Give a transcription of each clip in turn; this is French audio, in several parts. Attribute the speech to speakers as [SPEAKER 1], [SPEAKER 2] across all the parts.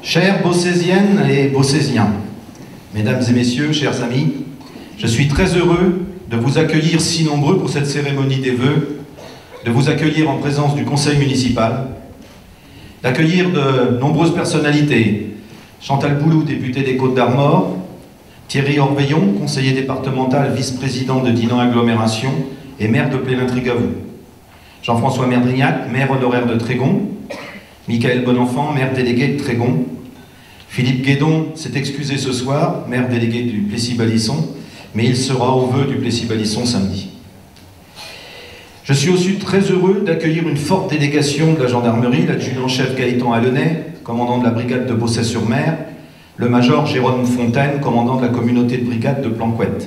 [SPEAKER 1] Chères Beaucésiennes et Beaucésiens, mesdames et messieurs, chers amis, je suis très heureux de vous accueillir si nombreux pour cette cérémonie des vœux, de vous accueillir en présence du conseil municipal, d'accueillir de nombreuses personnalités, Chantal Boulou, députée des Côtes-d'Armor, Thierry Orveillon, conseiller départemental, vice-président de Dinan Agglomération et maire de Plévin-Trigavou, Jean-François Merdrignac, maire honoraire de Trégon, Michael Bonenfant, maire délégué de Trégon, Philippe Guédon s'est excusé ce soir, maire délégué du Plessis-Balisson, mais il sera au vœu du Plessis-Balisson samedi. Je suis aussi très heureux d'accueillir une forte délégation de la gendarmerie, l'adjudant-chef Gaëtan Allenay, commandant de la brigade de Beaussais-sur-Mer, le major Jérôme Fontaine, commandant de la communauté de brigade de Planquette.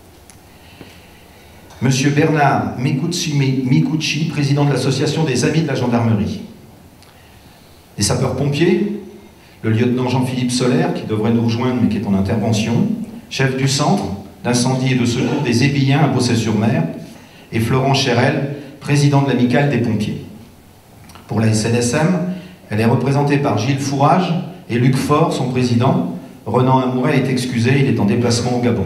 [SPEAKER 1] Monsieur Bernard Micucci, président de l'association des Amis de la Gendarmerie. Les sapeurs-pompiers, le lieutenant Jean-Philippe Solaire, qui devrait nous rejoindre mais qui est en intervention, chef du centre d'incendie et de secours des Ébillens à Beaussais-sur-Mer, et Florent Chérel, président de l'amicale des pompiers. Pour la SNSM, elle est représentée par Gilles Fourage et Luc Faure, son président. Renan Amouret est excusé, il est en déplacement au Gabon.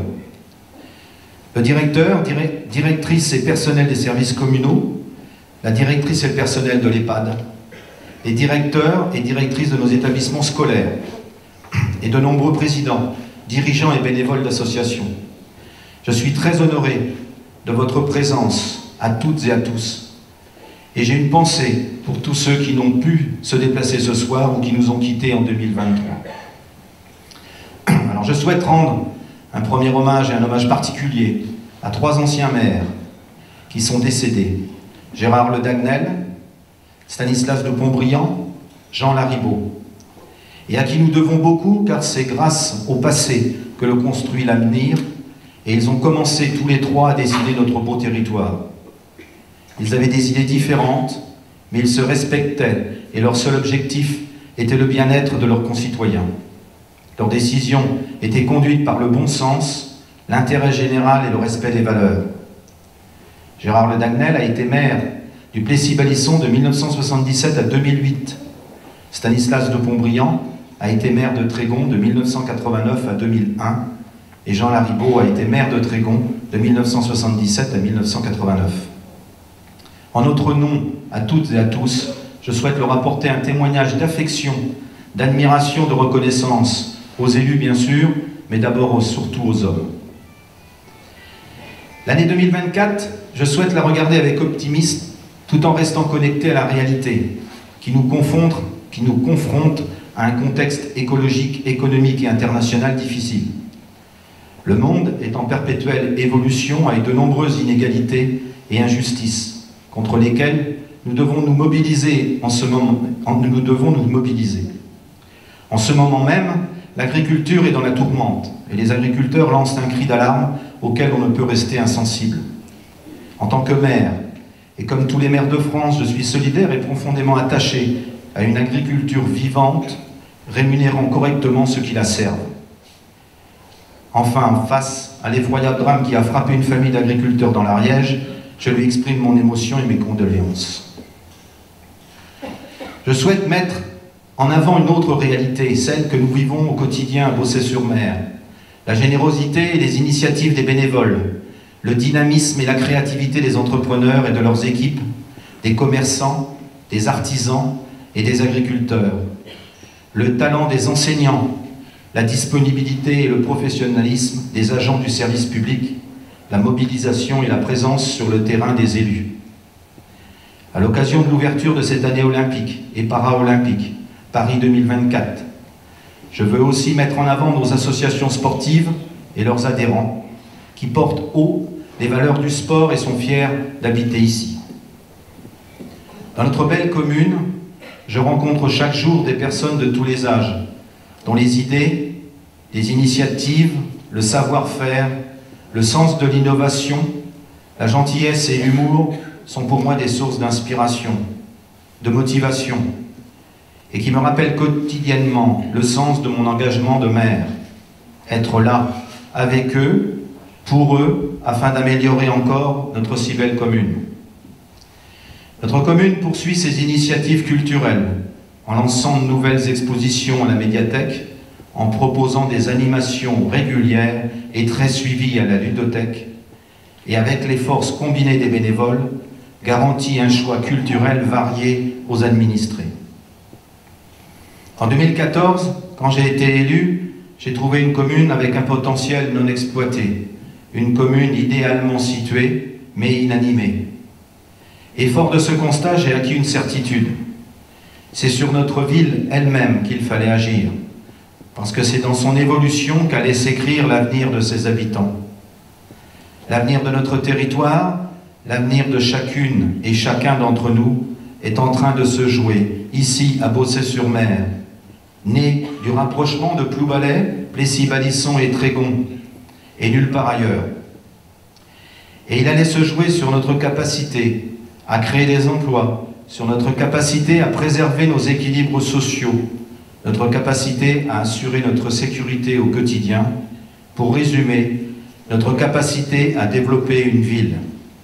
[SPEAKER 1] Le directeur, directrice et personnel des services communaux, la directrice et le personnel de l'EHPAD, les directeurs et directrices de nos établissements scolaires, et de nombreux présidents, dirigeants et bénévoles d'associations. Je suis très honoré de votre présence à toutes et à tous. Et j'ai une pensée pour tous ceux qui n'ont pu se déplacer ce soir ou qui nous ont quittés en 2023. Alors je souhaite rendre un premier hommage et un hommage particulier à 3 anciens maires qui sont décédés. Gérard Le Dagnel, Stanislas de Pontbriand, Jean Laribaud, et à qui nous devons beaucoup car c'est grâce au passé que le construit l'avenir, et ils ont commencé tous les 3 à dessiner notre beau territoire. Ils avaient des idées différentes, mais ils se respectaient et leur seul objectif était le bien-être de leurs concitoyens. Leurs décisions étaient conduites par le bon sens, l'intérêt général et le respect des valeurs. Gérard Le Dagnel a été maire du Plessis-Balisson de 1977 à 2008. Stanislas de Pontbriand a été maire de Trégon de 1989 à 2001 et Jean Laribaud a été maire de Trégon de 1977 à 1989. En notre nom, à toutes et à tous, je souhaite leur apporter un témoignage d'affection, d'admiration, de reconnaissance, aux élus bien sûr, mais d'abord surtout aux hommes. L'année 2024, je souhaite la regarder avec optimisme, tout en restant connecté à la réalité, qui nous confronte à un contexte écologique, économique et international difficile. Le monde est en perpétuelle évolution avec de nombreuses inégalités et injustices, contre lesquelles nous devons nous mobiliser en ce moment. En ce moment même, l'agriculture est dans la tourmente, et les agriculteurs lancent un cri d'alarme auquel on ne peut rester insensible. En tant que maire, et comme tous les maires de France, je suis solidaire et profondément attaché à une agriculture vivante, rémunérant correctement ceux qui la servent. Enfin, face à l'effroyable drame qui a frappé une famille d'agriculteurs dans l'Ariège, je lui exprime mon émotion et mes condoléances. Je souhaite mettre en avant une autre réalité, celle que nous vivons au quotidien à Beaussais-sur-Mer. La générosité et les initiatives des bénévoles, le dynamisme et la créativité des entrepreneurs et de leurs équipes, des commerçants, des artisans et des agriculteurs, le talent des enseignants, la disponibilité et le professionnalisme des agents du service public, la mobilisation et la présence sur le terrain des élus. À l'occasion de l'ouverture de cette année olympique et para-olympique, Paris 2024, je veux aussi mettre en avant nos associations sportives et leurs adhérents qui portent haut les valeurs du sport et sont fiers d'habiter ici. Dans notre belle commune, je rencontre chaque jour des personnes de tous les âges, dont les idées, les initiatives, le savoir-faire, le sens de l'innovation, la gentillesse et l'humour sont pour moi des sources d'inspiration, de motivation, et qui me rappellent quotidiennement le sens de mon engagement de maire. Être là, avec eux, pour eux, afin d'améliorer encore notre si belle commune. Notre commune poursuit ses initiatives culturelles, en lançant de nouvelles expositions à la médiathèque, en proposant des animations régulières et très suivies à la ludothèque, et avec les forces combinées des bénévoles, garantit un choix culturel varié aux administrés. En 2014, quand j'ai été élu, j'ai trouvé une commune avec un potentiel non exploité, une commune idéalement située, mais inanimée. Et fort de ce constat, j'ai acquis une certitude. C'est sur notre ville elle-même qu'il fallait agir, parce que c'est dans son évolution qu'allait s'écrire l'avenir de ses habitants. L'avenir de notre territoire, l'avenir de chacune et chacun d'entre nous est en train de se jouer, ici à Beaussais-sur-Mer, né du rapprochement de Ploubalay, Plessis-Balisson et Trégon, et nulle part ailleurs. Et il allait se jouer sur notre capacité à créer des emplois, sur notre capacité à préserver nos équilibres sociaux, notre capacité à assurer notre sécurité au quotidien, pour résumer, notre capacité à développer une ville.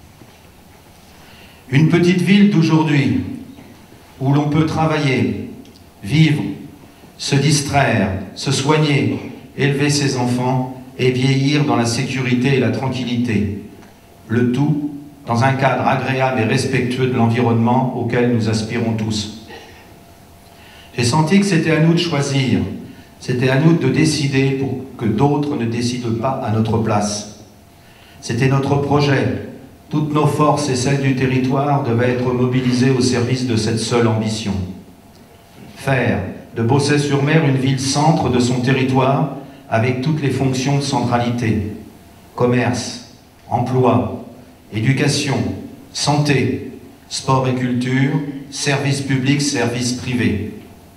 [SPEAKER 1] Une petite ville d'aujourd'hui, où l'on peut travailler, vivre, se distraire, se soigner, élever ses enfants et vieillir dans la sécurité et la tranquillité. Le tout dans un cadre agréable et respectueux de l'environnement auquel nous aspirons tous. J'ai senti que c'était à nous de choisir, c'était à nous de décider pour que d'autres ne décident pas à notre place. C'était notre projet. Toutes nos forces et celles du territoire devaient être mobilisées au service de cette seule ambition. Faire de Beaussais-sur-Mer une ville-centre de son territoire avec toutes les fonctions de centralité. Commerce, emploi, éducation, santé, sport et culture, services publics, services privés.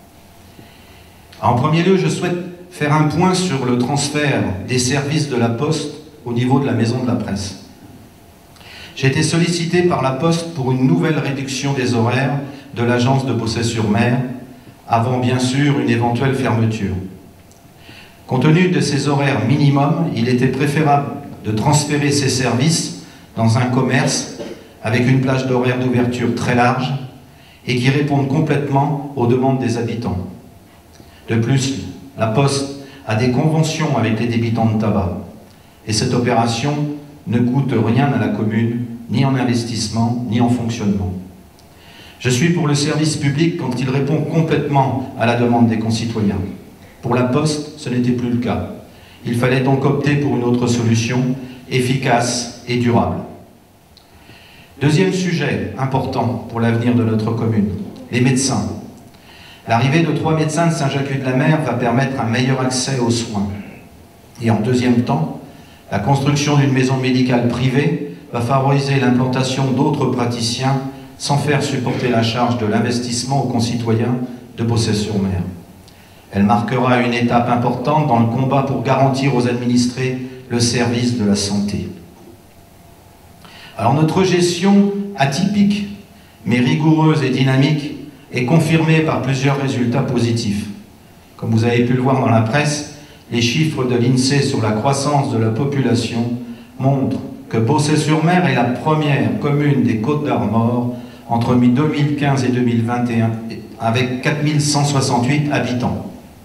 [SPEAKER 1] En premier lieu, je souhaite faire un point sur le transfert des services de la Poste au niveau de la Maison de la Presse. J'ai été sollicité par la Poste pour une nouvelle réduction des horaires de l'agence de Beaussais-sur-Mer, avant bien sûr une éventuelle fermeture. Compte tenu de ces horaires minimums, il était préférable de transférer ces services dans un commerce avec une plage d'horaire d'ouverture très large et qui répondent complètement aux demandes des habitants. De plus, la Poste a des conventions avec les débitants de tabac et cette opération ne coûte rien à la commune, ni en investissement, ni en fonctionnement. Je suis pour le service public quand il répond complètement à la demande des concitoyens. Pour la Poste, ce n'était plus le cas. Il fallait donc opter pour une autre solution, efficace et durable. Deuxième sujet important pour l'avenir de notre commune, les médecins. L'arrivée de 3 médecins de Saint-Jacques-de-la-Mer va permettre un meilleur accès aux soins. Et en deuxième temps, la construction d'une maison médicale privée va favoriser l'implantation d'autres praticiens sans faire supporter la charge de l'investissement aux concitoyens de Beaussais-sur-Mer. Elle marquera une étape importante dans le combat pour garantir aux administrés le service de la santé. Alors notre gestion atypique, mais rigoureuse et dynamique, est confirmée par plusieurs résultats positifs. Comme vous avez pu le voir dans la presse, les chiffres de l'INSEE sur la croissance de la population montrent que Beaussais-sur-Mer est la première commune des Côtes-d'Armor entre 2015 et 2021, avec 4168 habitants.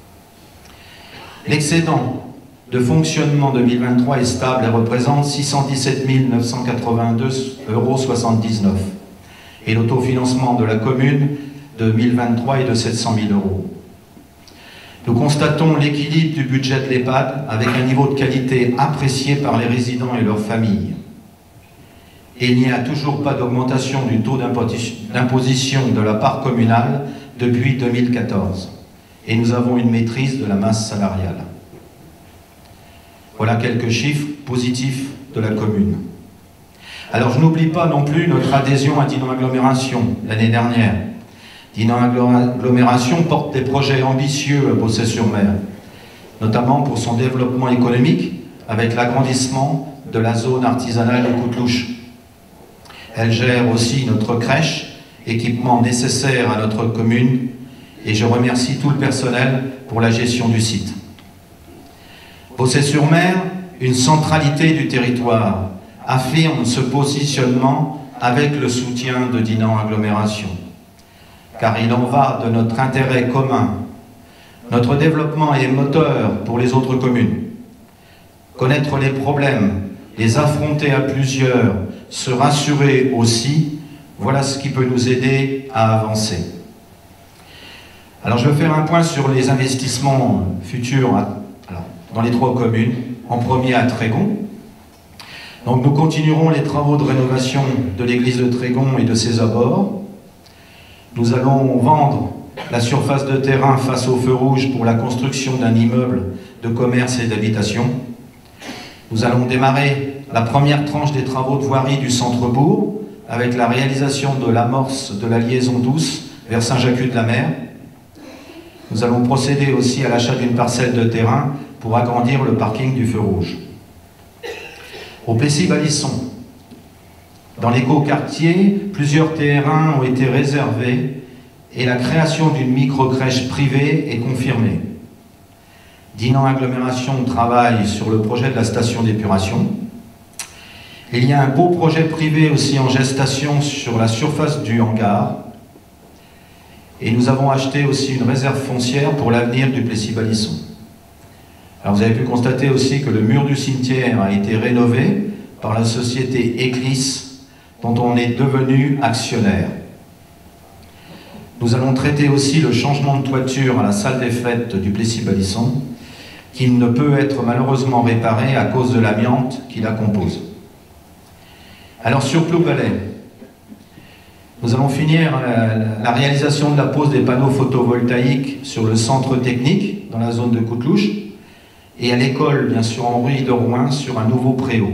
[SPEAKER 1] L'excédent de fonctionnement 2023 est stable et représente 617 982,79 € et l'autofinancement de la commune 2023 est de 700 000 €. Nous constatons l'équilibre du budget de l'EHPAD avec un niveau de qualité apprécié par les résidents et leurs familles. Et il n'y a toujours pas d'augmentation du taux d'imposition de la part communale depuis 2014. Et nous avons une maîtrise de la masse salariale. Voilà quelques chiffres positifs de la commune. Alors je n'oublie pas non plus notre adhésion à Dinan Agglomération l'année dernière. Dinan Agglomération porte des projets ambitieux à Beaussais-sur-Mer, notamment pour son développement économique avec l'agrandissement de la zone artisanale de Coutlouche. Elle gère aussi notre crèche, équipement nécessaire à notre commune, et je remercie tout le personnel pour la gestion du site. Beaussais-sur-Mer, une centralité du territoire, affirme ce positionnement avec le soutien de Dinan Agglomération. car il en va de notre intérêt commun. Notre développement est moteur pour les autres communes. Connaître les problèmes, les affronter à plusieurs, se rassurer aussi, voilà ce qui peut nous aider à avancer. Alors je vais faire un point sur les investissements futurs dans les 3 communes, en premier à Trégon. Donc nous continuerons les travaux de rénovation de l'église de Trégon et de ses abords. Nous allons vendre la surface de terrain face au feu rouge pour la construction d'un immeuble de commerce et d'habitation. Nous allons démarrer la première tranche des travaux de voirie du centre-bourg avec la réalisation de l'amorce de la liaison douce vers Saint-Jacques-de-la-Mer. Nous allons procéder aussi à l'achat d'une parcelle de terrain pour agrandir le parking du feu rouge. Au Plessis-Balisson, dans l'écoquartier, plusieurs terrains ont été réservés et la création d'une micro-crèche privée est confirmée. Dinan Agglomération travaille sur le projet de la station d'épuration. Il y a un beau projet privé aussi en gestation sur la surface du hangar. Et nous avons acheté aussi une réserve foncière pour l'avenir du Plessis-Balisson. Alors vous avez pu constater aussi que le mur du cimetière a été rénové par la société Eclis, dont on est devenu actionnaire. Nous allons traiter aussi le changement de toiture à la salle des fêtes du Plessis-Balisson, qui ne peut être malheureusement réparé à cause de l'amiante qui la compose. Alors sur Plouvalet, nous allons finir la réalisation de la pose des panneaux photovoltaïques sur le centre technique, dans la zone de Coutlouche, et à l'école, bien sûr, Henri de Rouen, sur un nouveau préau.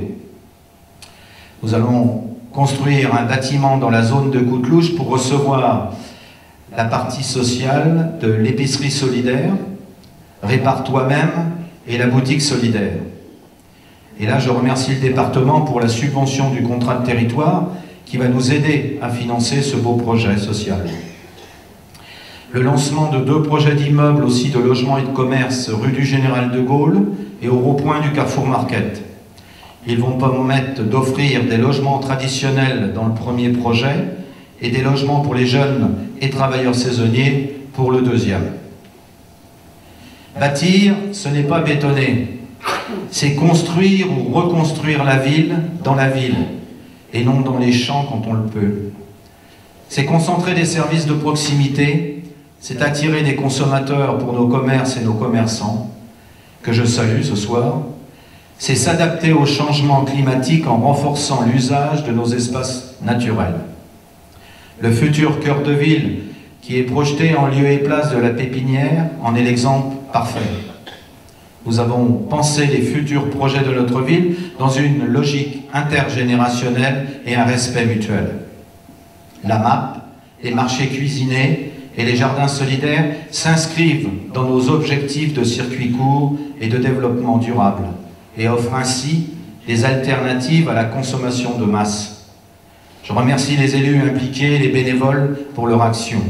[SPEAKER 1] Nous allons construire un bâtiment dans la zone de Coutlouche pour recevoir la partie sociale de l'épicerie solidaire, Répare toi-même et la boutique solidaire. Et là, je remercie le département pour la subvention du contrat de territoire qui va nous aider à financer ce beau projet social. Le lancement de 2 projets d'immeubles aussi de logement et de commerce rue du Général de Gaulle et au rond-point du Carrefour Market. Ils vont permettre d'offrir des logements traditionnels dans le premier projet et des logements pour les jeunes et travailleurs saisonniers pour le deuxième. Bâtir, ce n'est pas bétonner, c'est construire ou reconstruire la ville dans la ville et non dans les champs quand on le peut. C'est concentrer des services de proximité, c'est attirer des consommateurs pour nos commerces et nos commerçants, que je salue ce soir. C'est s'adapter au changement climatique en renforçant l'usage de nos espaces naturels. Le futur cœur de ville, qui est projeté en lieu et place de la Pépinière, en est l'exemple parfait. Nous avons pensé les futurs projets de notre ville dans une logique intergénérationnelle et un respect mutuel. La MAP, les marchés cuisinés et les jardins solidaires s'inscrivent dans nos objectifs de circuit court et de développement durable et offrent ainsi des alternatives à la consommation de masse. Je remercie les élus impliqués et les bénévoles pour leur action.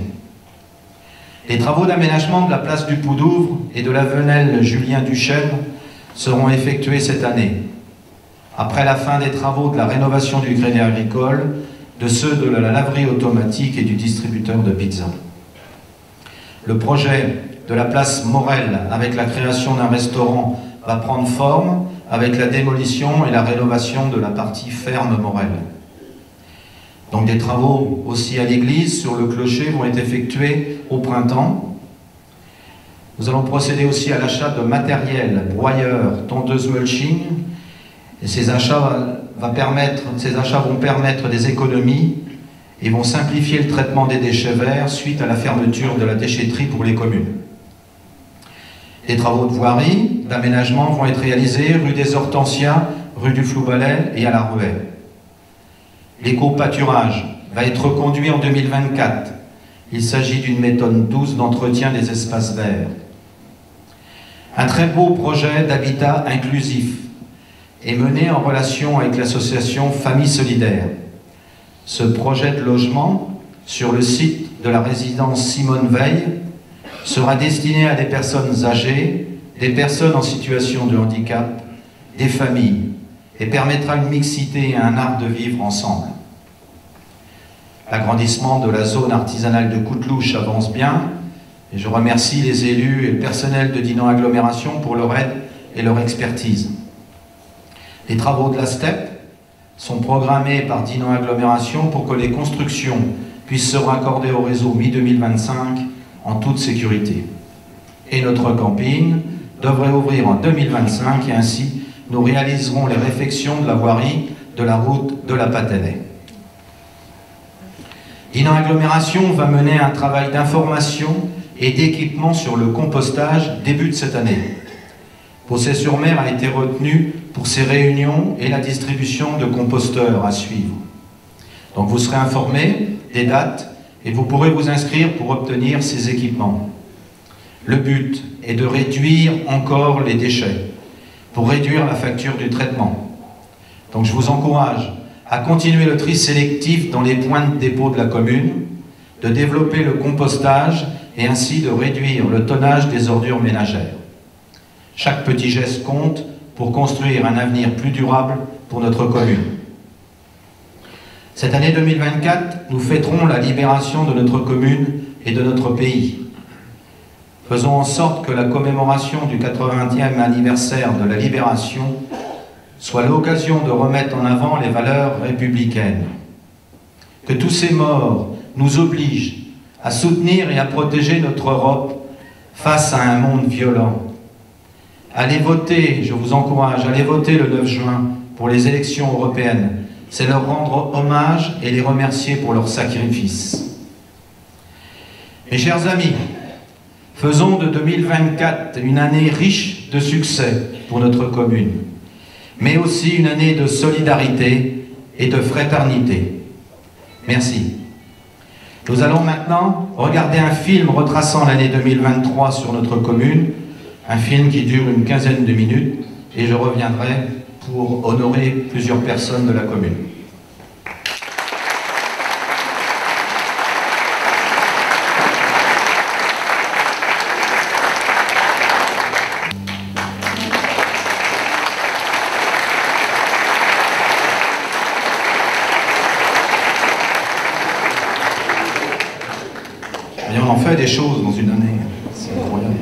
[SPEAKER 1] Les travaux d'aménagement de la place du Poudouvre et de la Venelle Julien Duchesne seront effectués cette année, après la fin des travaux de la rénovation du grenier agricole, de ceux de la laverie automatique et du distributeur de pizza. Le projet de la place Morel, avec la création d'un restaurant, va prendre forme avec la démolition et la rénovation de la partie ferme Morel. Donc des travaux aussi à l'église, sur le clocher, vont être effectués au printemps. Nous allons procéder aussi à l'achat de matériel, broyeur, tondeuse mulching, et ces achats vont permettre des économies et vont simplifier le traitement des déchets verts suite à la fermeture de la déchetterie pour les communes. Les travaux de voirie, d'aménagement vont être réalisés rue des Hortensias, rue du Floubalet et à la Ruelle. L'éco-pâturage va être reconduit en 2024. Il s'agit d'une méthode douce d'entretien des espaces verts. Un très beau projet d'habitat inclusif est mené en relation avec l'association Famille Solidaire. Ce projet de logement, sur le site de la résidence Simone Veil, sera destiné à des personnes âgées, des personnes en situation de handicap, des familles, et permettra une mixité et un art de vivre ensemble. L'agrandissement de la zone artisanale de Coutlouche avance bien et je remercie les élus et le personnel de Dinan Agglomération pour leur aide et leur expertise. Les travaux de la STEP sont programmés par Dinan Agglomération pour que les constructions puissent se raccorder au réseau mi-2025 en toute sécurité. Et notre camping devrait ouvrir en 2025 et ainsi nous réaliserons les réfections de la voirie de la route de la Patenay. Dinan Agglomération va mener un travail d'information et d'équipement sur le compostage début de cette année. Bossé-sur-Mer a été retenu pour ses réunions et la distribution de composteurs à suivre. Donc vous serez informés des dates et vous pourrez vous inscrire pour obtenir ces équipements. Le but est de réduire encore les déchets pour réduire la facture du traitement. Donc je vous encourage à continuer le tri sélectif dans les points de dépôt de la commune, de développer le compostage et ainsi de réduire le tonnage des ordures ménagères. Chaque petit geste compte pour construire un avenir plus durable pour notre commune. Cette année 2024, nous fêterons la libération de notre commune et de notre pays. Faisons en sorte que la commémoration du 80e anniversaire de la libération soit l'occasion de remettre en avant les valeurs républicaines. Que tous ces morts nous obligent à soutenir et à protéger notre Europe face à un monde violent. Allez voter, je vous encourage, allez voter le 9 juin pour les élections européennes. C'est leur rendre hommage et les remercier pour leur sacrifice. Mes chers amis, faisons de 2024 une année riche de succès pour notre commune, mais aussi une année de solidarité et de fraternité. Merci. Nous allons maintenant regarder un film retraçant l'année 2023 sur notre commune, un film qui dure une quinzaine de minutes, et je reviendrai pour honorer plusieurs personnes de la commune. Et on en fait des choses dans une année, c'est incroyable.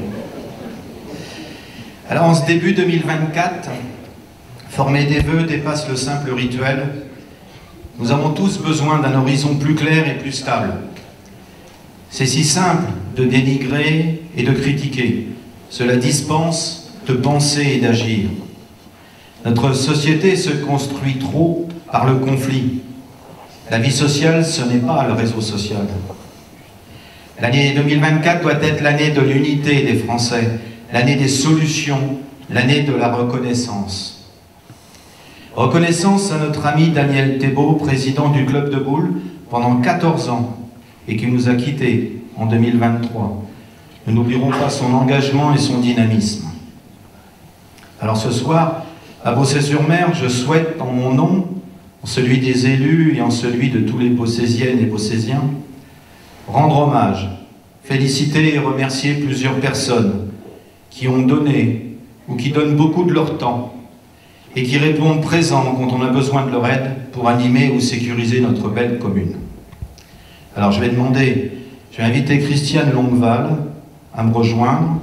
[SPEAKER 1] Alors en ce début 2024, former des vœux dépasse le simple rituel. Nous avons tous besoin d'un horizon plus clair et plus stable. C'est si simple de dénigrer et de critiquer. Cela dispense de penser et d'agir. Notre société se construit trop par le conflit. La vie sociale, ce n'est pas le réseau social. L'année 2024 doit être l'année de l'unité des Français, l'année des solutions, l'année de la reconnaissance. Reconnaissance à notre ami Daniel Thébault, président du club de boules pendant 14 ans et qui nous a quittés en 2023. Nous n'oublierons pas son engagement et son dynamisme. Alors ce soir, à Bossé-sur-Mer, je souhaite en mon nom, en celui des élus et en celui de tous les Bossésiennes et Bossésiens, rendre hommage, féliciter et remercier plusieurs personnes qui ont donné ou qui donnent beaucoup de leur temps et qui répondent présents quand on a besoin de leur aide pour animer ou sécuriser notre belle commune. Alors je vais inviter Christiane Longueval à me rejoindre.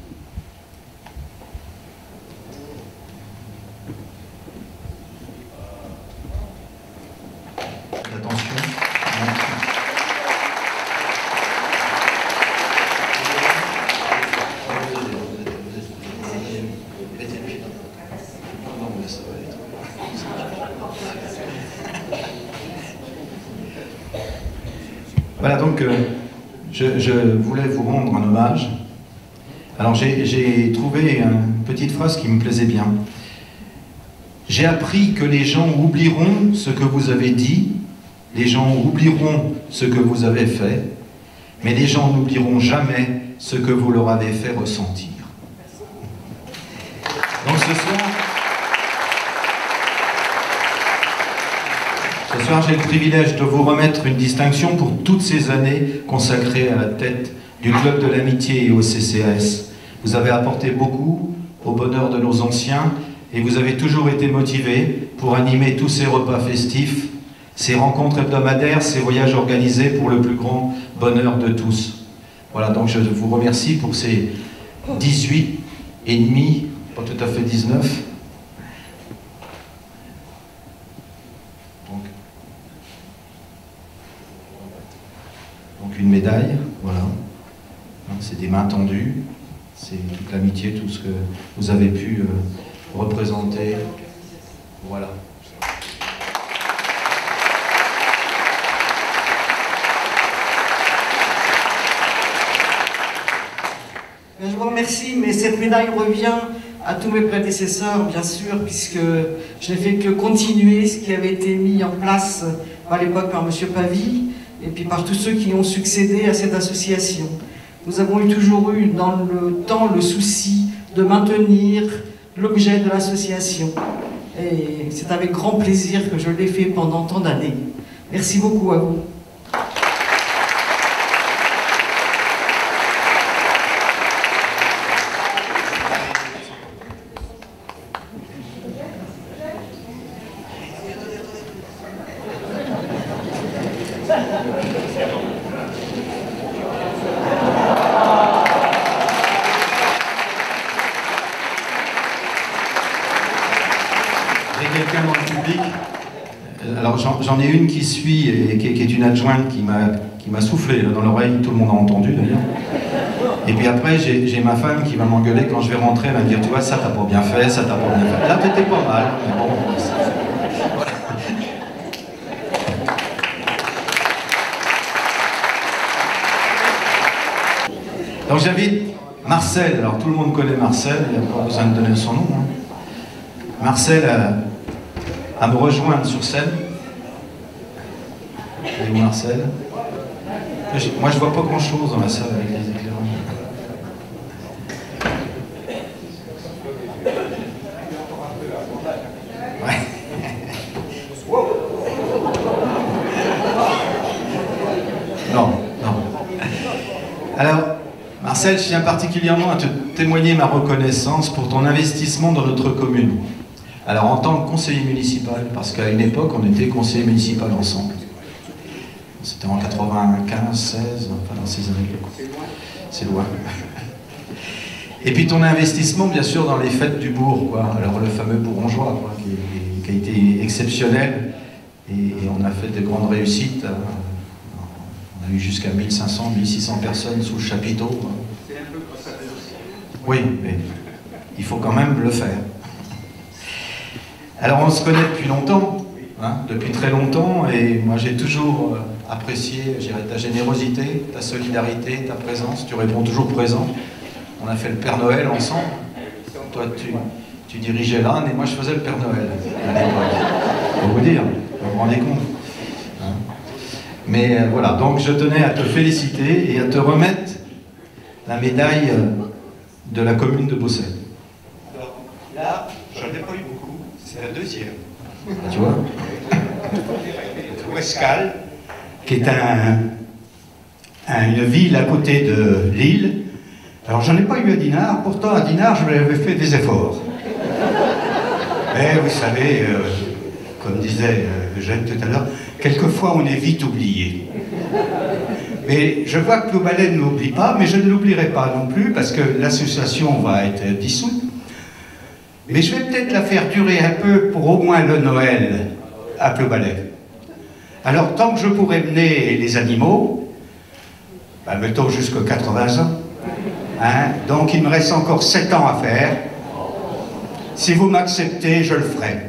[SPEAKER 1] Attention. Voilà, donc je voulais vous rendre un hommage. Alors j'ai trouvé une petite phrase qui me plaisait bien. J'ai appris que les gens oublieront ce que vous avez dit, les gens oublieront ce que vous avez fait, mais les gens n'oublieront jamais ce que vous leur avez fait ressentir. Donc ce soir, j'ai le privilège de vous remettre une distinction pour toutes ces années consacrées à la tête du Club de l'Amitié et au CCAS. Vous avez apporté beaucoup au bonheur de nos anciens et vous avez toujours été motivés pour animer tous ces repas festifs ces rencontres hebdomadaires, ces voyages organisés pour le plus grand bonheur de tous. Voilà, donc je vous remercie pour ces 18 et demi, pas tout à fait 19. Donc une médaille, voilà. C'est des mains tendues, c'est toute l'amitié, tout ce que vous avez pu représenter. Voilà.
[SPEAKER 2] Je vous remercie, mais cette médaille revient à tous mes prédécesseurs, bien sûr, puisque je n'ai fait que continuer ce qui avait été mis en place à l'époque par M. Pavie, et puis par tous ceux qui ont succédé à cette association. Nous avons toujours eu dans le temps le souci de maintenir l'objet de l'association. Et c'est avec grand plaisir que je l'ai fait pendant tant d'années. Merci beaucoup à vous.
[SPEAKER 1] Quelqu'un dans le public. Alors j'en ai une qui suit et qui est une adjointe qui m'a soufflé dans l'oreille, tout le monde a entendu d'ailleurs. Et puis après j'ai ma femme qui va m'engueuler quand je vais rentrer, elle va me dire tu vois ça t'as pas bien fait, ça t'as pas bien fait. Là t'étais pas mal, mais bon. Voilà. Donc j'invite Marcel, alors tout le monde connaît Marcel, il n'y a pas besoin de donner son nom. Hein. Marcel à me rejoindre sur scène. Et Marcel. Moi je vois pas grand chose dans la salle avec les éclairages. Ouais. Non, non. Alors, Marcel, je tiens particulièrement à te témoigner ma reconnaissance pour ton investissement dans notre commune. Alors en tant que conseiller municipal, parce qu'à une époque on était conseiller municipal ensemble. C'était en 95, 16, enfin dans ces années-là. C'est loin. Et puis ton investissement bien sûr dans les fêtes du bourg, quoi. Alors le fameux bourgongeois, quoi, qui a été exceptionnel. Et on a fait de grandes réussites. On a eu jusqu'à 1500, 1600 personnes sous le chapiteau. Oui, mais il faut quand même le faire. Alors on se connaît depuis longtemps, hein, depuis très longtemps, et moi j'ai toujours apprécié, je dirais, ta générosité, ta solidarité, ta présence, tu réponds toujours présent. On a fait le Père Noël ensemble, toi tu dirigeais l'âne et moi je faisais le Père Noël à l'époque, faut vous dire, vous vous rendez compte. Hein. Mais voilà, donc je tenais à te féliciter et à te remettre la médaille de la commune de Beausset.
[SPEAKER 3] Alors là, j'en ai pas eu beaucoup. C'est la deuxième.
[SPEAKER 1] Tu vois,
[SPEAKER 3] Ouescal,
[SPEAKER 4] qui est une ville à côté de Lille. Alors j'en ai pas eu à Dinard, pourtant à Dinard je l'avais fait des efforts. Mais vous savez, comme disait Eugène tout à l'heure, quelquefois on est vite oublié. Mais je vois que Ploubalay ne m'oublie pas, mais je ne l'oublierai pas non plus parce que l'association va être dissoute. Mais je vais peut-être la faire durer un peu pour au moins le Noël à Ploubalay. Alors, tant que je pourrai mener les animaux, bah, mettons jusqu'à 80 ans, hein, donc il me reste encore 7 ans à faire. Si vous m'acceptez, je le ferai.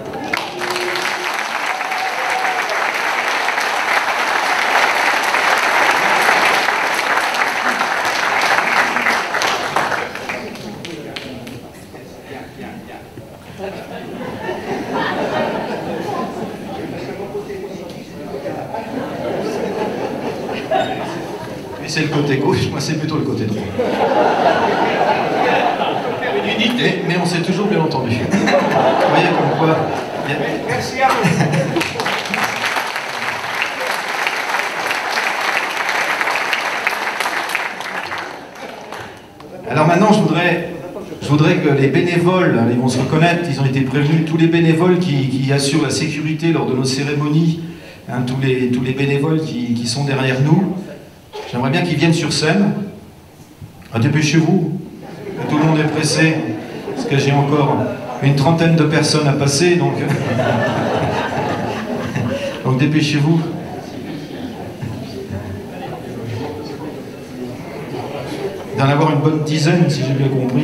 [SPEAKER 1] C'est le côté gauche, moi c'est plutôt le côté droit. Mais on s'est toujours bien entendu. Vous voyez comme quoi...
[SPEAKER 3] merci à vous.
[SPEAKER 1] Alors maintenant, je voudrais que les bénévoles, ils vont se reconnaître, ils ont été prévenus, tous les bénévoles qui assurent la sécurité lors de nos cérémonies hein, tous les bénévoles qui sont derrière nous. J'aimerais bien qu'ils viennent sur scène. Ah, dépêchez-vous, tout le monde est pressé, parce que j'ai encore une trentaine de personnes à passer, donc, donc dépêchez-vous. D'en avoir une bonne dizaine, si j'ai bien compris.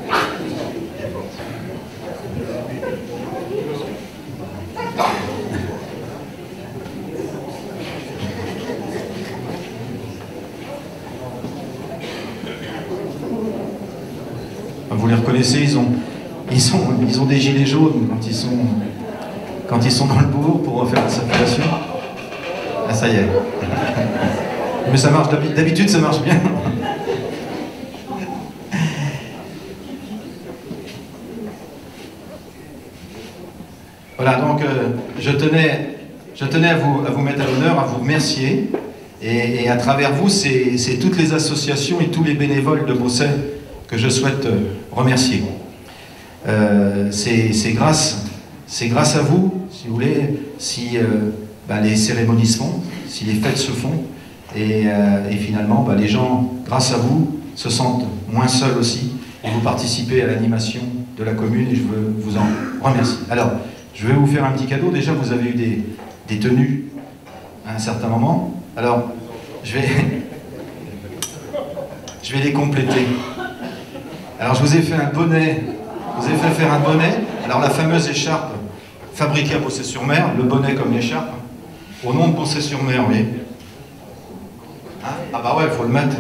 [SPEAKER 1] Vous les reconnaissez, ils ont des gilets jaunes quand ils sont dans le bourg pour faire la circulation. Ah, ça y est. Mais ça marche, d'habitude ça marche bien. Voilà, donc je tenais à vous mettre à l'honneur, à vous remercier. Et à travers vous, c'est toutes les associations et tous les bénévoles de Beausset que je souhaite remercier. C'est grâce à vous, si vous voulez, si les cérémonies se font, si les fêtes se font, et finalement, les gens, grâce à vous, se sentent moins seuls aussi, et vous participez à l'animation de la commune, et je veux vous en remercier. Alors, je vais vous faire un petit cadeau. Déjà, vous avez eu des tenues à un certain moment. Alors, je vais les compléter. Alors, je vous ai fait un bonnet. Je vous ai fait faire un bonnet. Alors, la fameuse écharpe fabriquée à Beausset-sur-Mer, le bonnet comme l'écharpe, au nom de Beausset-sur-Mer, oui. Hein? Ah bah ouais, il faut le mettre.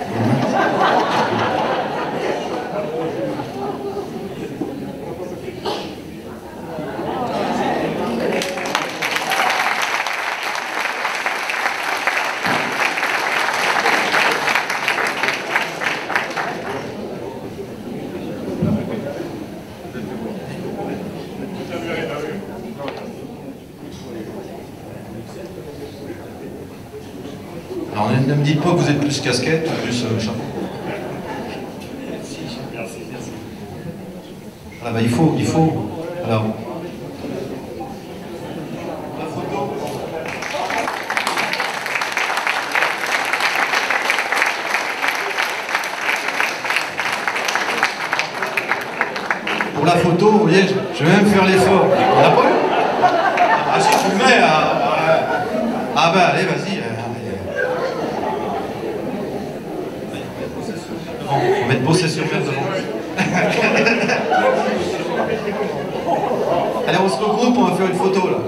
[SPEAKER 1] Alors ne me dites pas que vous êtes plus casquette ou plus chapeau. Voilà, il faut. Alors. La photo. Pour la photo, vous voyez, je vais même faire l'effort. On n'a pas eu. Ah si tu le mets, ah ben allez, vas-y. Faut mettre Beausset-sur-Mer devant. Allez, on se regroupe, on va faire une photo là.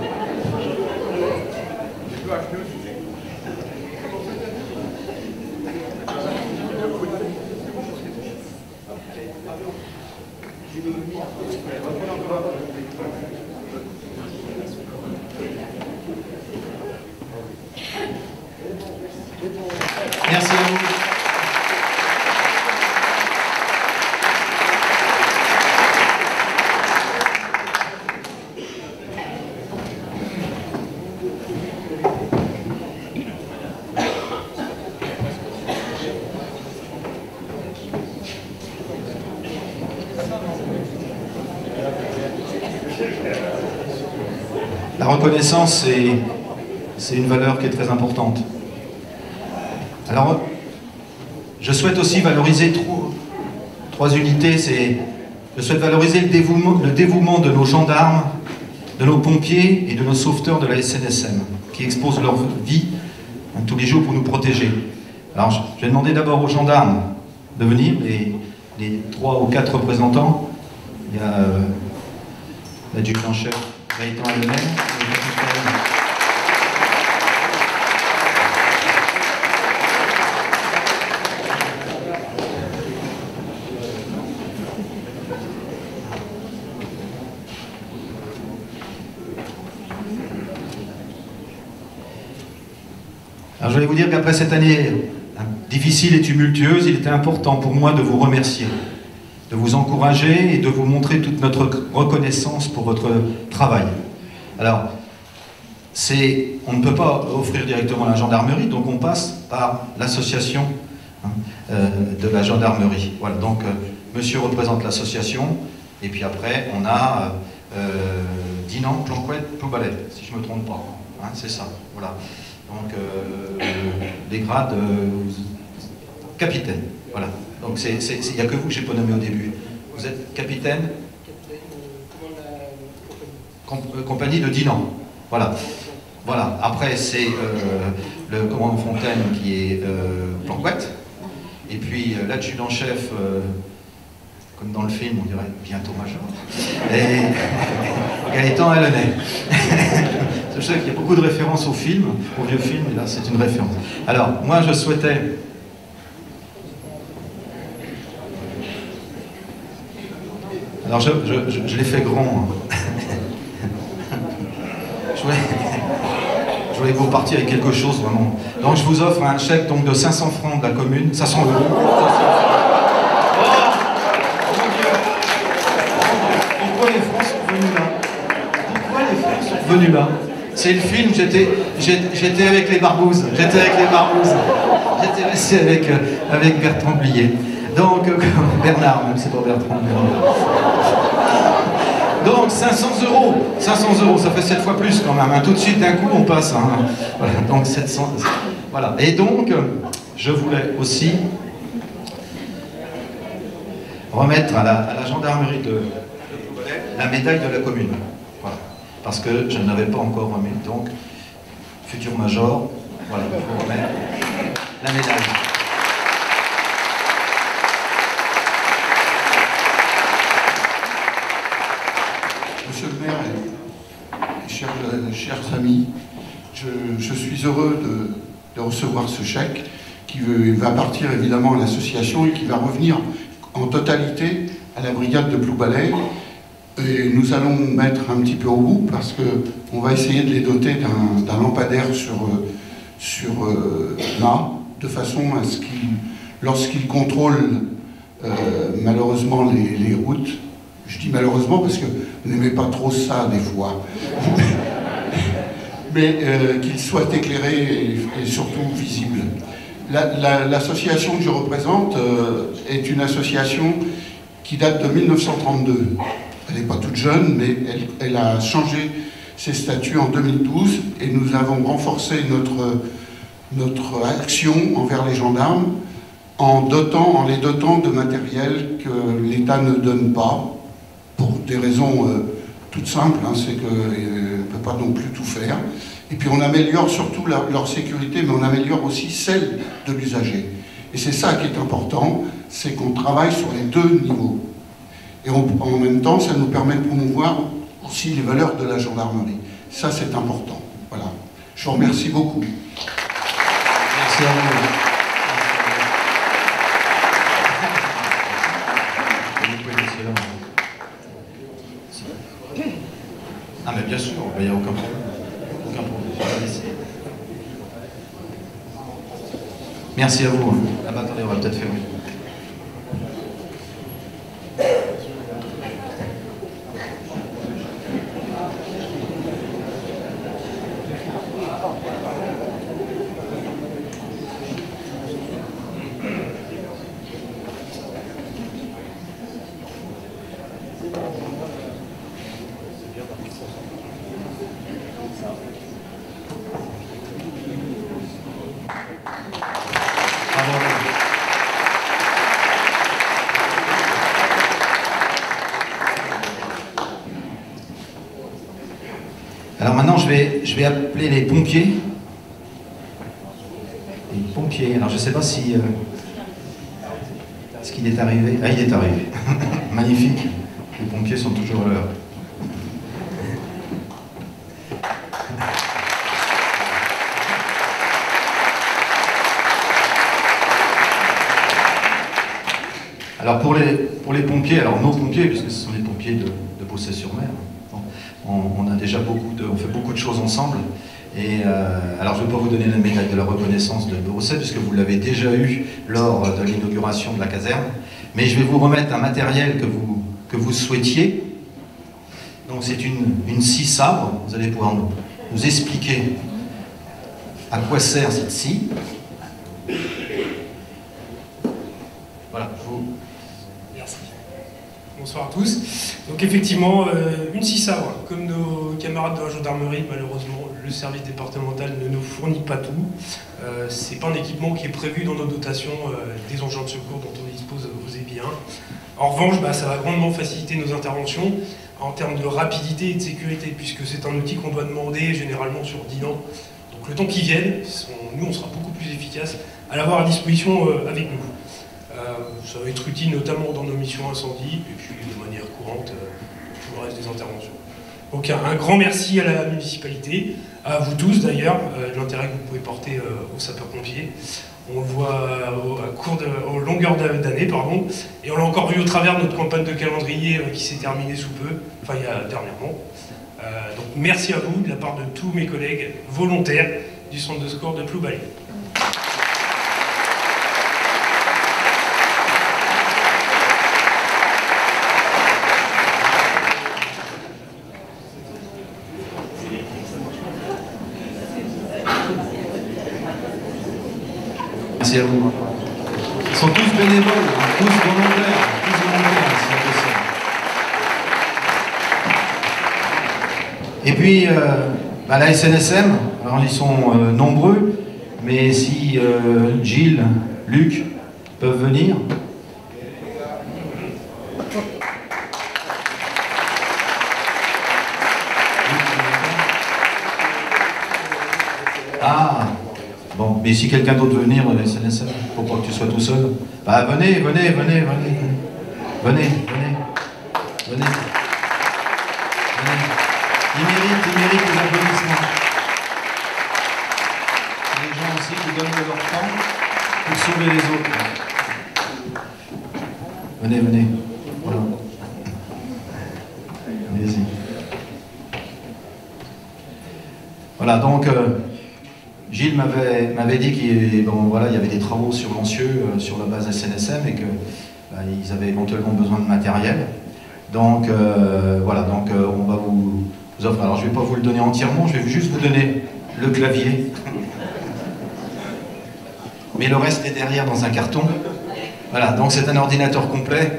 [SPEAKER 1] Merci à vous. La reconnaissance, c'est une valeur qui est très importante. Alors, je souhaite aussi valoriser trois unités. Je souhaite valoriser le dévouement de nos gendarmes, de nos pompiers et de nos sauveteurs de la SNSM, qui exposent leur vie tous les jours pour nous protéger. Alors, je vais demander d'abord aux gendarmes de venir, les 3 ou 4 représentants. Il y a l'adjudant-chef Gaëtan Allenel. Alors je vais vous dire qu'après cette année difficile et tumultueuse, il était important pour moi de vous remercier, de vous encourager et de vous montrer toute notre reconnaissance pour votre travail. Alors, on ne peut pas offrir directement la gendarmerie, donc on passe par l'association de la gendarmerie. Voilà, donc monsieur représente l'association, et puis après on a Dinan, Planquette, Ploubalet, si je ne me trompe pas. hein, c'est ça, voilà. Donc, les grades, capitaine, voilà. Donc, il n'y a que vous que j'ai pas nommé au début. Vous êtes capitaine compagnie de Dinan, voilà. Voilà, après c'est le commandant Fontaine qui est Planquette, et puis l'adjudant-chef, comme dans le film, on dirait bientôt major, et Gaëtan Allenay. Je sais qu'il y a beaucoup de références au film, au vieux film, et là c'est une référence. Alors, moi je souhaitais... Alors je l'ai fait grand. Hein. Je voulais que vous repartiez avec quelque chose vraiment. Donc je vous offre un chèque donc, de 500 francs de la commune, 500 euros. Pourquoi les francs sont venus là? Pourquoi les francs sont venus là? C'est le film, j'étais avec les barbouzes. J'étais avec les barbouzes. J'étais resté avec Bertrand Blier. Donc, Bernard, même c'est pas Bertrand. Donc 500 euros, 500 euros, ça fait 7 fois plus quand même, hein. Tout de suite d'un coup on passe, hein. Voilà, donc 700, voilà. Et donc, je voulais aussi remettre à la gendarmerie de Ploubalay la médaille de la commune, voilà, parce que je ne l'avais pas encore remis, donc, futur major, voilà, je vous remets la médaille.
[SPEAKER 5] Monsieur le maire et chers amis, je suis heureux de recevoir ce chèque qui va partir évidemment à l'association et qui va revenir en totalité à la brigade de Ploubalay. Et nous allons mettre un petit peu au bout parce qu'on va essayer de les doter d'un lampadaire sur mât, de façon à ce qu'ils, lorsqu'ils contrôlent malheureusement les routes, je dis malheureusement parce que vous n'aimez pas trop ça des fois, mais qu'ils soient éclairés et surtout visibles. L'association que je représente est une association qui date de 1932. Elle n'est pas toute jeune, mais elle a changé ses statuts en 2012 et nous avons renforcé notre action envers les gendarmes en les dotant de matériel que l'État ne donne pas, pour des raisons toutes simples, hein, c'est qu'on ne peut pas non plus tout faire. Et puis on améliore surtout leur sécurité, mais on améliore aussi celle de l'usager. Et c'est ça qui est important, c'est qu'on travaille sur les deux niveaux. Et en même temps, ça nous permet de promouvoir aussi les valeurs de la gendarmerie. Ça, c'est important. Voilà. Je vous remercie beaucoup.
[SPEAKER 1] Merci à vous. Ah mais bien sûr, il n'y a aucun problème. Aucun problème. Merci à vous. Ah bah attendez, on va peut-être fermer. Alors maintenant, je vais appeler les pompiers. Les pompiers. Alors je ne sais pas si... est-ce qu'il est arrivé? Ah, il est arrivé. Magnifique. Les pompiers sont toujours à l'heure. Alors pour les pompiers, alors nos pompiers, puisque ce sont les pompiers de Beaussais-sur-Mer, on a déjà on fait beaucoup de choses ensemble. Et alors je ne vais pas vous donner la médaille de la reconnaissance de Beaussais, puisque vous l'avez déjà eu lors de l'inauguration de la caserne. Mais je vais vous remettre un matériel que vous souhaitiez. Donc c'est une scie sabre. Vous allez pouvoir nous expliquer à quoi sert cette scie. Voilà, je vous...
[SPEAKER 6] Merci. Bonsoir. bonsoir à tous. Donc effectivement, une scie sabre, comme nos camarades de la gendarmerie, malheureusement, le service départemental ne nous fournit pas tout. C'est pas un équipement qui est prévu dans nos dotations des engins de secours dont on dispose, vous savez bien. En revanche, ça va grandement faciliter nos interventions en termes de rapidité et de sécurité, puisque c'est un outil qu'on doit demander généralement sur 10 ans. Donc le temps qu'ils viennent, nous on sera beaucoup plus efficace à l'avoir à disposition avec nous. Ça va être utile notamment dans nos missions incendie, et puis de manière courante pour le reste des interventions. Donc un grand merci à la municipalité, à vous tous d'ailleurs, l'intérêt que vous pouvez porter aux sapeurs-pompiers. On le voit en longueur d'année, pardon, et on l'a encore vu au travers de notre campagne de calendrier qui s'est terminée sous peu, enfin dernièrement. Donc merci à vous de la part de tous mes collègues volontaires du centre de secours de Ploubalay.
[SPEAKER 1] Merci à vous. Ils sont tous bénévoles, tous volontaires, c'est possible. Et puis, la SNSM, alors ils sont nombreux, mais si Gilles, Luc peuvent venir. Ah, bon, mais si quelqu'un d'autre veut venir, la SNSM, pour pas que tu sois tout seul, venez. Ils méritent les applaudissements. C'est des gens aussi qui donnent de leur temps pour sauver les autres. Venez. Voilà. Allez-y. Voilà, donc Gilles m'avait dit qu'il y avait des travaux sur Lancieux, sur la base SNSM, et qu'ils avaient éventuellement besoin de matériel. Donc on va vous offrir. Alors je ne vais pas vous le donner entièrement, je vais juste vous donner le clavier. Mais le reste est derrière dans un carton. Voilà, donc c'est un ordinateur complet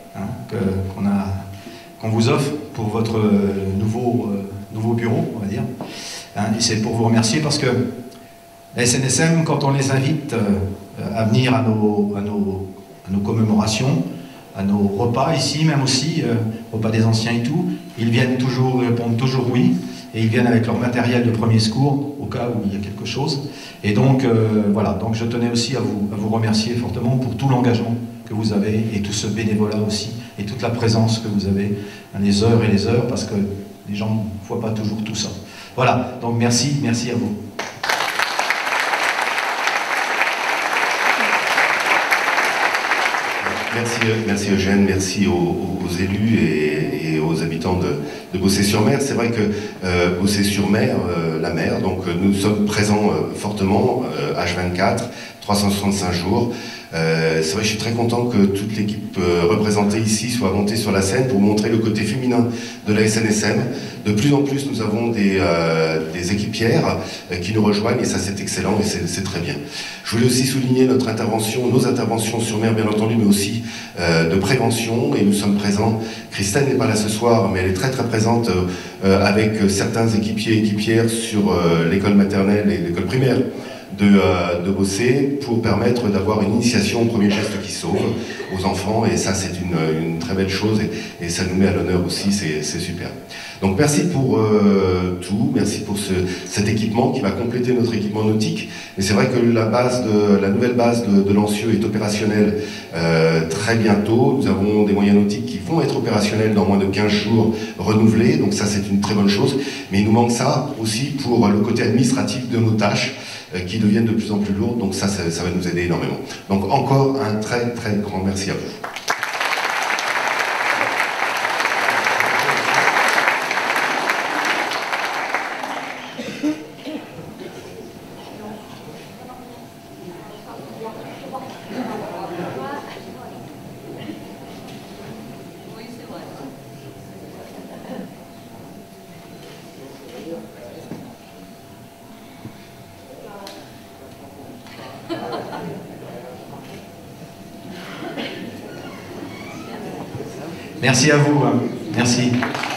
[SPEAKER 1] qu'on vous offre pour votre nouveau bureau, on va dire. Et c'est pour vous remercier parce que la SNSM, quand on les invite à venir à nos commémorations, à nos repas ici, même aussi, repas des anciens et tout, ils viennent toujours, répondent toujours oui, et ils viennent avec leur matériel de premier secours, au cas où il y a quelque chose. Et donc, voilà, donc je tenais aussi à vous remercier fortement pour tout l'engagement que vous avez, et tout ce bénévolat aussi, et toute la présence que vous avez, les heures et les heures, parce que les gens ne voient pas toujours tout ça. Voilà, donc merci à vous.
[SPEAKER 7] Merci Eugène, merci aux élus et aux habitants de Beaussais-sur-Mer. C'est vrai que Beaussais-sur-Mer, la mer, donc nous sommes présents fortement, H24, 365 jours. C'est vrai que je suis très content que toute l'équipe représentée ici soit montée sur la scène pour montrer le côté féminin de la SNSM. De plus en plus, nous avons des équipières qui nous rejoignent, et ça c'est excellent et c'est très bien. Je voulais aussi souligner nos interventions sur mer bien entendu, mais aussi de prévention, et nous sommes présents. Christelle n'est pas là ce soir, mais elle est très présente avec certains équipiers et équipières sur l'école maternelle et l'école primaire de Beaussais, pour permettre d'avoir une initiation au premier geste qui sauve aux enfants, et ça c'est une très belle chose, et ça nous met à l'honneur aussi, c'est super. Donc merci pour tout, merci pour cet équipement qui va compléter notre équipement nautique, mais c'est vrai que la nouvelle base de Lancieux est opérationnelle très bientôt. Nous avons des moyens nautiques qui vont être opérationnels dans moins de 15 jours renouvelés, donc ça c'est une très bonne chose, mais il nous manque ça aussi pour le côté administratif de nos tâches, qui deviennent de plus en plus lourdes, donc ça va nous aider énormément. Donc encore un très grand merci à vous.
[SPEAKER 1] Merci à vous. Hein. Merci.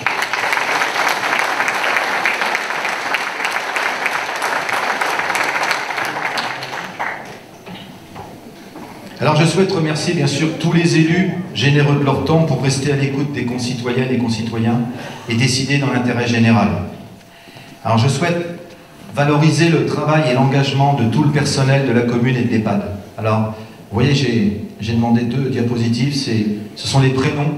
[SPEAKER 1] Alors je souhaite remercier bien sûr tous les élus généreux de leur temps pour rester à l'écoute des concitoyennes et concitoyens et décider dans l'intérêt général. Alors je souhaite valoriser le travail et l'engagement de tout le personnel de la commune et de l'EHPAD. Alors, vous voyez, j'ai demandé 2 diapositives, ce sont les prénoms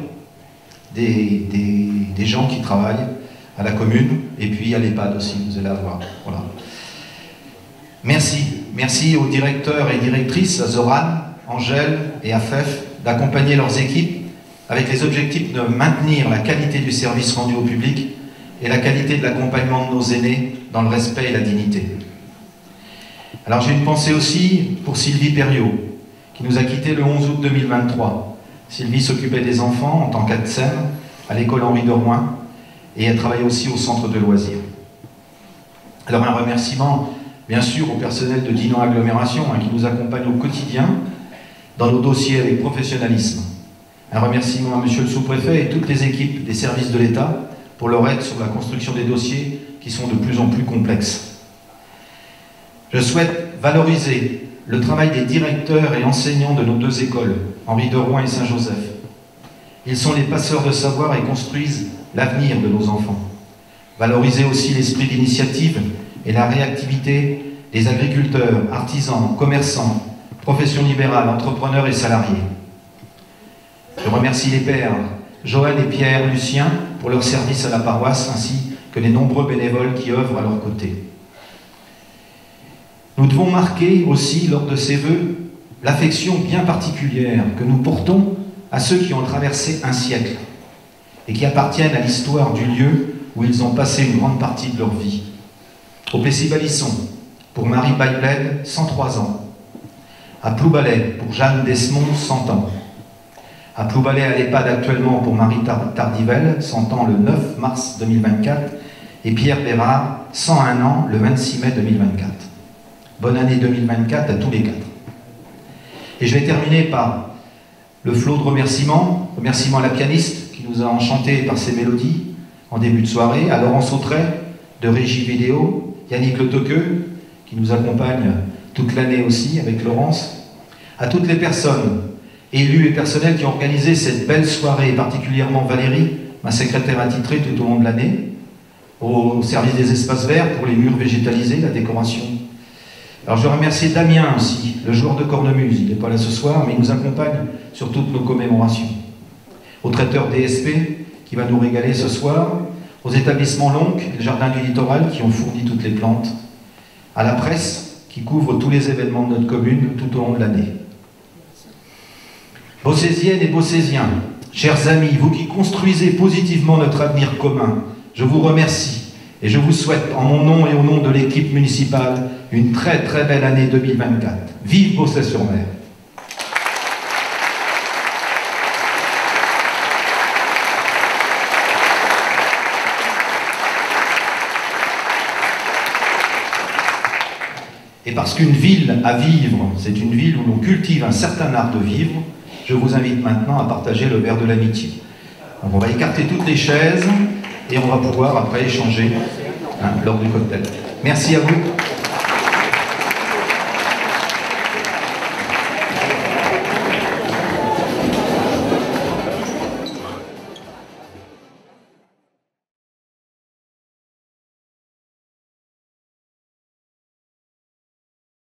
[SPEAKER 1] des gens qui travaillent à la commune et puis à l'EHPAD aussi, vous allez la voir. Voilà. Merci. Merci aux directeurs et directrices, à Zoran, Angèle et Afef, d'accompagner leurs équipes avec les objectifs de maintenir la qualité du service rendu au public et la qualité de l'accompagnement de nos aînés dans le respect et la dignité. Alors j'ai une pensée aussi pour Sylvie Perriot, qui nous a quittés le 11 août 2023. Sylvie s'occupait des enfants en tant qu'ADSEM à l'école Henri de Rouen et elle travaillait aussi au centre de loisirs. Alors un remerciement bien sûr au personnel de Dinan Agglomération qui nous accompagne au quotidien dans nos dossiers avec professionnalisme. Un remerciement à monsieur le sous-préfet et toutes les équipes des services de l'État pour leur aide sur la construction des dossiers qui sont de plus en plus complexes. Je souhaite valoriser le travail des directeurs et enseignants de nos 2 écoles, Henri de Rouen et Saint-Joseph. Ils sont les passeurs de savoir et construisent l'avenir de nos enfants. Valoriser aussi l'esprit d'initiative et la réactivité des agriculteurs, artisans, commerçants, professions libérales, entrepreneurs et salariés. Je remercie les pères Joël et Pierre Lucien pour leur service à la paroisse ainsi que les nombreux bénévoles qui œuvrent à leur côté. Nous devons marquer aussi lors de ces vœux l'affection bien particulière que nous portons à ceux qui ont traversé un siècle et qui appartiennent à l'histoire du lieu où ils ont passé une grande partie de leur vie. Au Plessis-Balisson, pour Marie Baybled, 103 ans. À Ploubalay, pour Jeanne Desmond, 100 ans. À Ploubalay à l'EHPAD actuellement pour Marie Tardivelle, 100 ans le 9 mars 2024. Et Pierre Bérard, 101 ans le 26 mai 2024. Bonne année 2024 à tous les 4. Et je vais terminer par le flot de remerciements. Remerciements à la pianiste qui nous a enchantés par ses mélodies en début de soirée, à Laurence Autret de Régie Vidéo, Yannick Le Toqueux qui nous accompagne toute l'année aussi avec Laurence, à toutes les personnes, élus et personnels qui ont organisé cette belle soirée, et particulièrement Valérie, ma secrétaire attitrée tout au long de l'année, au service des espaces verts pour les murs végétalisés, la décoration. Alors je remercie Damien aussi, le joueur de cornemuse, il n'est pas là ce soir, mais il nous accompagne sur toutes nos commémorations. Au traiteur DSP, qui va nous régaler ce soir, aux établissements Lonc et le Jardin du Littoral qui ont fourni toutes les plantes, à la presse qui couvre tous les événements de notre commune tout au long de l'année. Bossésiennes et Bossésiens, chers amis, vous qui construisez positivement notre avenir commun, je vous remercie et je vous souhaite, en mon nom et au nom de l'équipe municipale, une très très belle année 2024. Vive Bossé-sur-Mer! Et parce qu'une ville à vivre, c'est une ville où l'on cultive un certain art de vivre, je vous invite maintenant à partager le verre de l'amitié. On va écarter toutes les chaises et on va pouvoir après échanger lors du cocktail. Merci à vous.